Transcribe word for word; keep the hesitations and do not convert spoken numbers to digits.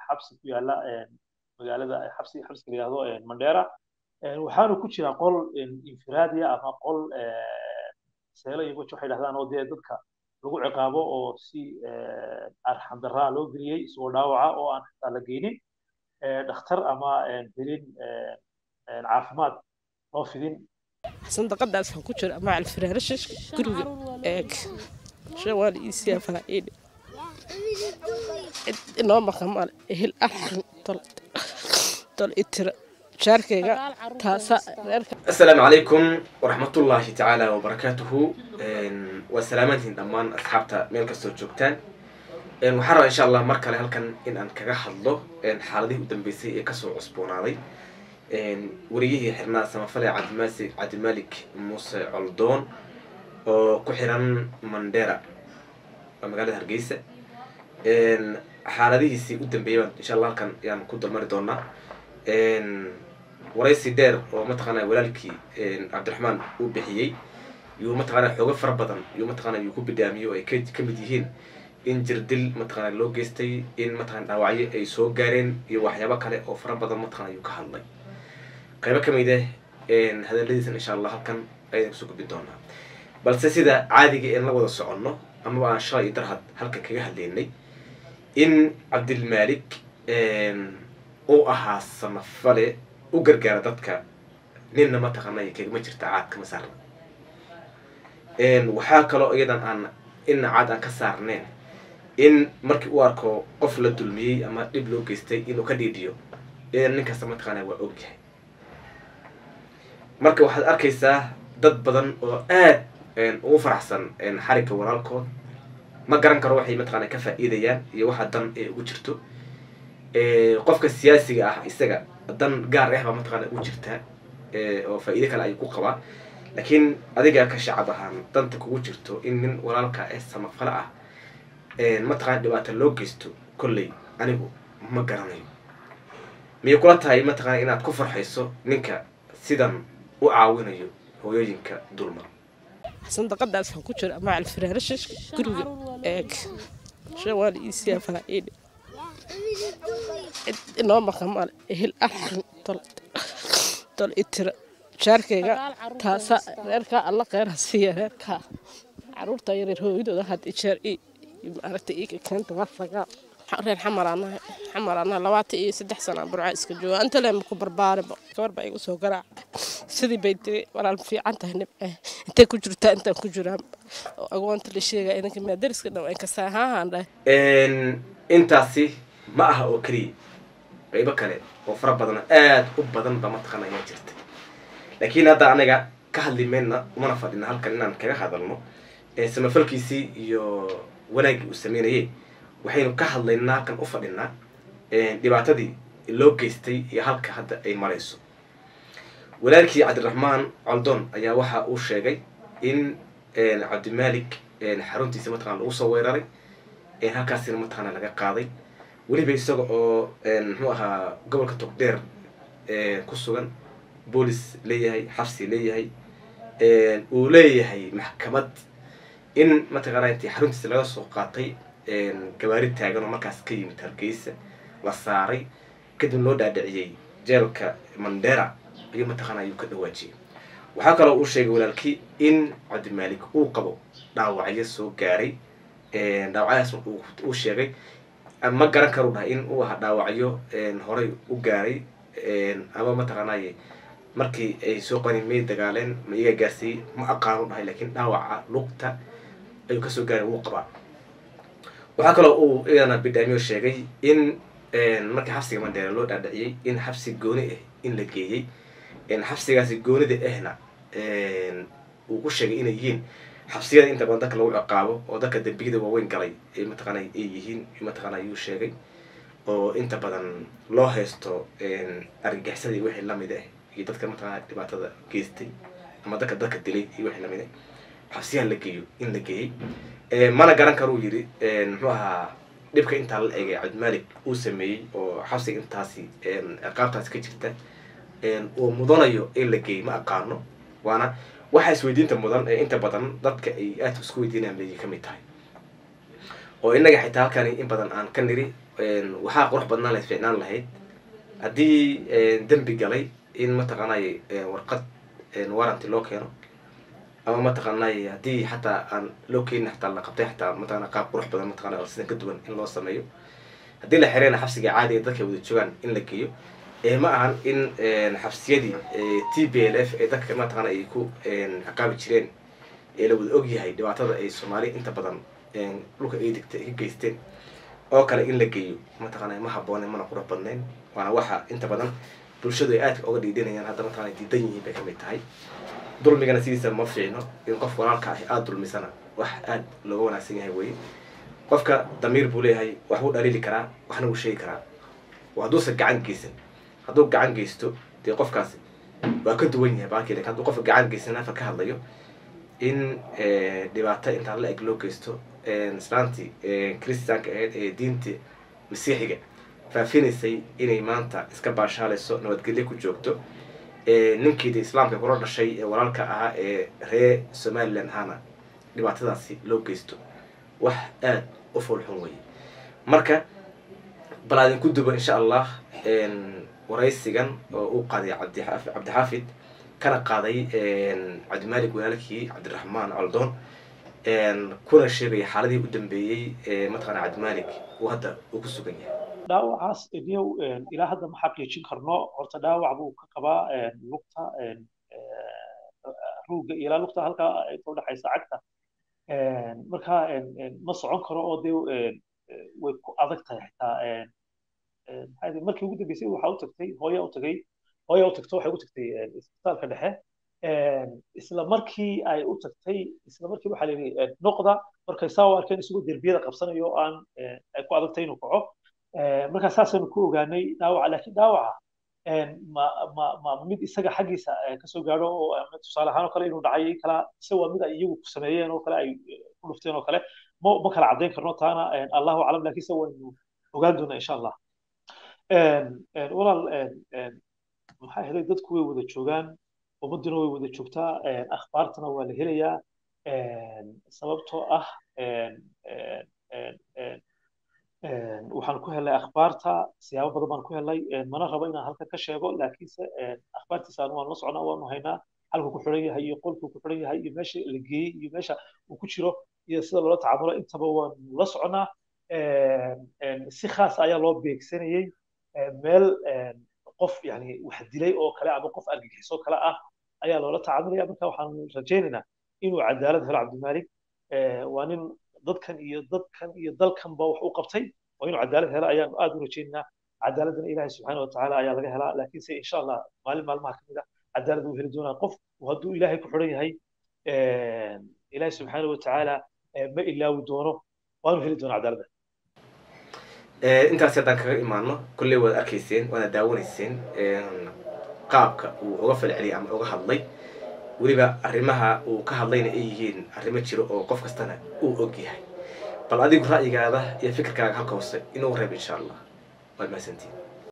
xabsi ku yaala magaalada xabsi xabsiga la yiraahdo Mandera waxaanu ku jira qol infiraadi ah ama qol seelo iyo waxa ay dhahdaan oo dadka lagu ciqaabo oo si arxan darra loo geliyay soo dhaawaca oo aan xitaa la geynin dhakhtar ama helin caafimaad oo fidin صندقداس waxaan ku jira macal firaashish guriga eeg shawal isiya faa'iid inoo maqamal hel arxan tol tol itira شاركيغا تاسا السلام عليكم ورحمة الله تعالى وبركاته والسلامات دمان أصحابتا ميل كاستو جوجتان وحرا إن شاء الله مركا لهالكن إن أن كغا حدلو حالدي ودنبيسي إي كسو عصبونادي وريهي حرنا سمافلي عبد الماسك عبد الملك موسى علدون oo ku xiran Mandera magaalada Hargeysa een xaaladihiisii u dambeeyay insha Allah kan yaan ku dalmari doonaa een waraysi dheer oo mataqaanaa walaalkii een Cabdiraxmaan uu bixiyay iyo mataqaanaa xoog far badan iyo mataqaanaa uu ku bidaamiyo ay ka mid yihiin in jirdil mataqaanaa loo geystay in mataqaanaa dhaawacyo ay soo gaareen iyo waxyaabo kale oo far badan mataqaanaa uu ka hadlay qayb ka mid ah een hadaladiisa insha Allah halkan ay soo gudbin doonaa balse sida caadiga ee la wada socono ama aan shalay darhad halka kaga hadleynay in Cabdilmalik een oo ahaa samafale u gargaar dadka ninna ma taqaanay kaga jirta caad kama saarna een waxa kale oo iyadan aan in caad aan ka saarneen in markii uu arko qof la dulmiyay ama dib loo geystay inuu ka dhiidiyo ee ninka sama taqaanay waa ogyahay marka waxaad arkaysaa dad badan oo aad een ugu faraxsan een xariga walaalkood ma garan karo waxay mataqaanay ka faa'iidayaan iyo waxa dan ee ugu jirto ee qofka siyaasiga ah isaga dan gaar ah ba mataqaanay ugu jirta ee oo faa'iido kale ay ku qabaa laakiin adiga ka shacab ahaan danta kugu jirto in nin walaalka ee samafala ah ee mataqaanay dhibaato loo geysto kulay anigu ma garanayo miyay kula tahay mataqaanay inaad ku farxayso ninka sidan u caawinayo hooyooyinka dulma صندقداس waxaan ku jira macal firaashish guriga eeg shawal isiya faa'iid inoo maqamal hel arxan tol tol itira شاركيغا تاسا reerka alla qeer hasiya reerka caruurta yar hooyadooda had jeer ii aragtay ii keenta wasaga reer xamarana xamarana labaatan iyo saddex sano burca iska jooga inta leem ku barbaarbo gabar baa igu soo garaac sidii bay tiri walaal fiican tahay nibay inta ku jirta inta ku jiraan agoonta la sheegay inanka madariska dhaw ay ka saahaan een intaasi ma aha oo kaliya qayb kale oo fara badan aad u badan ba mataqaanaya jirta laakiin hadda anaga ka hadlimeena uma fadhina halkan inaan kaga hadalno ee samafalkiisi iyo wanaagii uu sameeyay waxaynu ka hadlaynaa kan u fadhinaa ee dhibaatadii loo geystay iyo halka hadda ay marayso walaalkii Cabdiraxmaan Caldon ayaa waxa uu sheegay in een Cabdimalik een xaruntiisa mataqaan lagu soo weeraray ee halkaasina mataqaan laga qaaday waliba isaga oo een muxuu ahaa gobolka Togdheer ee ku sugan boolis leeyahay xabsi leeyahay ee uu leeyahay maxkamad in mataqaan intii xaruntiisa laga soo qaatay een gawaari taagan oo markaas ka yimid Hargeysa la saaray kadib loo dhaadhiciyay jeelka Mandera iyo mataqaan ayuu ka dhawaajiyay waxa kale oo uu sheegay walaalkii in Cabdimalik uu qabo dhaawacyo soo gaaray ee dhaawacaas uu sheegay ama garan karo in uu aha dhaawacyo een horay u gaaray een ama mataqaan ay markii ay soo qanimay dagaaleen ma iga gaarsi ma aqaano dhahay laakiin dhaawaca lugta ayuu ka soo gaaray uu qaba waxa kale oo uu iyana bidaamiyo sheegay in een markii xabsiga Mandera loo dhaadhiciyay in xabsi gooni ah in la geeyay in xabsigaasi goonida ahna een uu ku sheegay inay yihiin xabsiyada inta badan dadka lagu ciqaabo oo dadka dambiyada waaweyn galay ee mataqaanay ay yihiin mataqaanay uu sheegay oo inta badan loo haysto een argagixisada wixii la mid ah iyo dadka mataqaanay dhibaatada geystay ama dadka dadka dilay iyo wixii la mid ah xabsiyaha la geeyo in la geeyay ee mana garan karo uu yiri een muxuu ahaa dhibka inta la eegay Cabdimalik uu sameeyay oo xabsi intaasi een ciqaabtaas ka jirta een oo mudanayo in la geeyo ma aqaano waana waxa isweydiinta mudan ee inta badan dadka ay aad isku weydiinayaan leeyahay kamid tahay oo inaga xitaa halkan in badan aan ka niri waxaa qurux badnaan lahayd fiicnaan lahayd haddii dembi galay in mataqaanay warqad warranty loo keeno ama mataqaanay haddii xataa aan loo keenin xataa la qabtay xataa mataqaana qaab qurux badan mataqaana oo sidan ka duwan in loo sameeyo haddii la xireyna xabsiga caadiga dadka wada joogaan in la geeyo ma ahan in xabsiyadii t b l f ee dadka mataqaana ay ku ciqaabi jireen ee la wada og yahay dhibaatada ay soomaali inta badan dhulka ay degtay ay ka geysteen oo kale in la geeyo mataqaana ma habbooneen mana qurux badnayn waana waxa inta badan bulshadu ay aadka uga dhiidhinayaan hadda mataqaana diidan yihiin bay kamid tahay dulmigana sidiisa ma fiicno in qof walaalka ah aada dulmisana wax aada looga wanaagsan yahay weye qofka damiir buu leeyahay wax buu dhaliili karaa waxna wuu sheegi karaa hadduusan gacan geysan hadduu gacan geysto dee qofkaasi waa ka duwan yahay baalkii lakin hadduu qofka gacan geysan afa ka hadlayo in dhibaato intaan la eg loo geysto islaantii christianka ahayd ee diinta masiixiga faafinaysay inay maanta iska baashaalayso nabadgelyo ku joogto ninkeedii islaamka kula dhashay ee walaalka ahaa ee reer somaliland ahaana dhibaatadaasi loo geysto wax aada u foolxun weye marka bal aadin ku dubo insha allah waraysigan oo uu qaaday cabdixaafid kana qaaday cabdimalik walaalkii cabdiraxmaan caldoon kuna sheegaya xaaladii u dambeeyey mataqaana cabdimalik uu hadda uu ku sugan yahay dhaawacaas idiyow ilaa hadda ma xaqiijin karno horta dhaawac buu ka qabaa lugta ruugga ilaa lugta halkaa inta udhexaysa cagta marka ma socon karo oo dee way ku adag tahay xitaa maxaa markii ugu dambeysay waxaa u tagtay hooya u tagay hooya u tagto waxay u tagtay isbitaalka dhexe isla markii ay u tagtay isla markii waxaa la yidhi noqda markay saa u arkeen isagoo derbiyada qabsanayo oo aan ay ku adagtay inuu kaco markaa saasaynu ku ogaanay dhaawaca laakiin dhaawaca ma ma ma mid isaga xaggiisa kasoo gaadho oo tusaale ahaan oo kale inuu dhacay kala ise waa mid ay iyagu ku sameeyeen oo kale ay ku dhufteen oo kale ma ma kala caddayn karno taana allahu aclam laakiin se waynu ogaan doonaa insha allah walaal maxaa helay dadku way wada joogaan ummaduna way wada joogtaa akhbaartana waa la helayaa sababtoo ah waxaan ku helay akhbaarta siyaabo badan baan ku helay mana rabo inaan halkan ka sheego laakiinse akhbaartiisaan waan la socnaa waanu haynaa halkuu ku xiran yahay iyo qolkuu ku xiran yahay iyo meesha la geeyey iyo meesha uu ku jiro iyo sida loola tacaamulo intaba waanu la socnaa si khaas ayaa loo beegsanayey meel qof yani wax dilay oo kale ama qof argagixiso kale ah ayaa loola tacaamulaya marka waxaan rajaynaynaa inuu cadaalad helo cabdimalik waa nin dadkan iyo dadkan iyo dalkanba wax u qabtay waa inuu cadaalad helo ayaanu aada u rajaynaynaa cadaaladana ilaahay subxaana watacaala ayaa laga helaa laakiinse insha allah maalin maalmaha kamid ah cadaalad uu heli doonaa qof hadduu ilaahay ku xiran yahay ilaahay subxaana watacaala ma ilaawi doono waanu heli doonaa cadaaladda intaasi haddaan kaga imaano kolley waad arkayseen waana daawanayseen qaabka uu uga falceliyay ama uga hadlay weliba arrimaha uu ka hadlayna ay yihiin arrimo jiro oo qof kastana uu og yahay bal adigu ra'yigaada iyo fikirkaaga halka hoose inuu reeb insha allah waad mahadsantiin